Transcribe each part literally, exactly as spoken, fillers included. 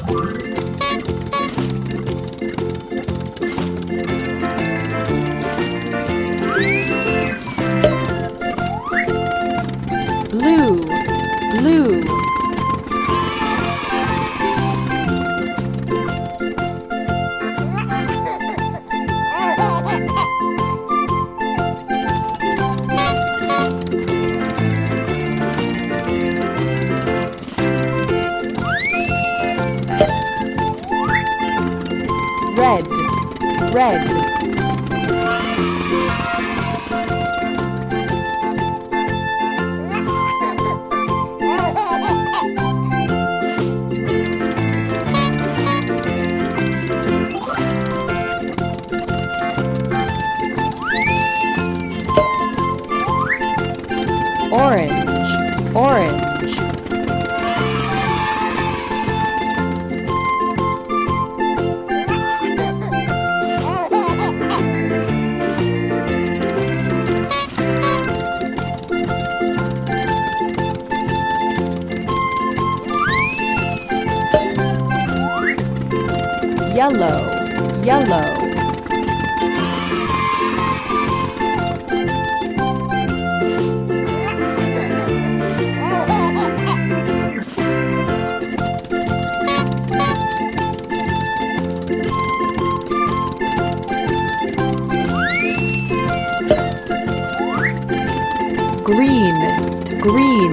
Blue, blue. Red, red. Orange, orange. Yellow, yellow. Green, green.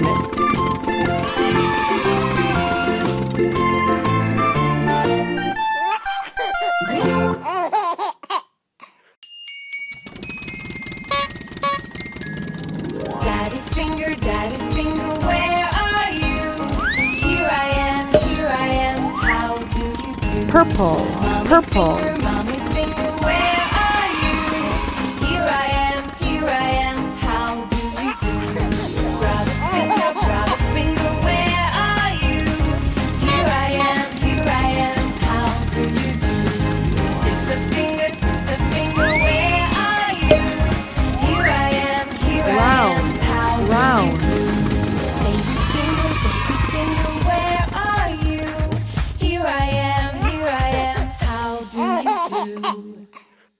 Daddy finger, daddy finger, where are you? Here I am, here I am, how do you do? Purple, Mommy purple. finger, mommy finger, where are you? Here I am, here I am, how do you do? Brother finger, brother finger, where are you? Here I am, here I am, how do you do? Sister finger, sister finger, where are you? Here I am, here I am. Round, round. Baby finger, baby finger, where are you? Here I am, here I am, how do you do?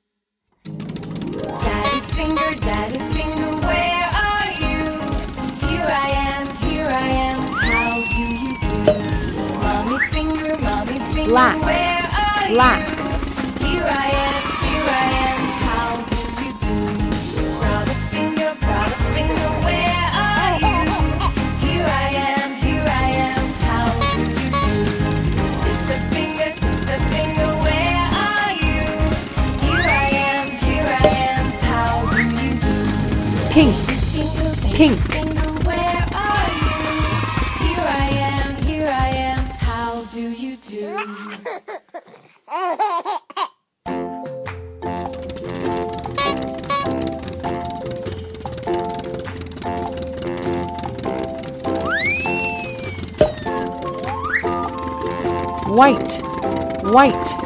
Daddy finger, daddy finger, where are you? Here I am, here I am, how do you do? Mommy finger, mommy finger, Black, where are black. you? Here I am, here I am, how do you do? Brother finger, brother finger, where are you? Here I am, here I am, how do you do? Sister finger, sister finger, where are you? Here I am, here I am, how do you do? Pink, Finger, baby pink. finger, where are you? Here I am, here I am, how do you do? White, white.